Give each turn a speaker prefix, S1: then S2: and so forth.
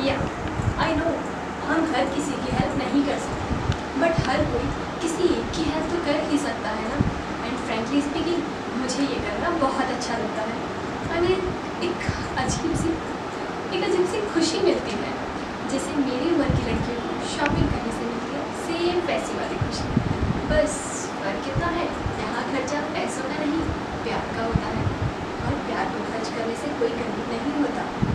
S1: या I know हम हर किसी की हेल्प नहीं कर सकते, बट हर कोई किसी एक की हेल्प तो कर ही सकता है ना। एंड फ्रेंकली स्पीकिंग मुझे ये करना बहुत अच्छा लगता है। हमें एक अजीब सी खुशी मिलती है, जैसे मेरी उम्र की लड़कियों को शॉपिंग करने से मिलती है, सेम वैसी वाली खुशी। बस फर्क कितना है, यहाँ खर्चा पैसों का नहीं प्यार का होता है, और प्यार को खर्च करने से कोई कमी नहीं होता।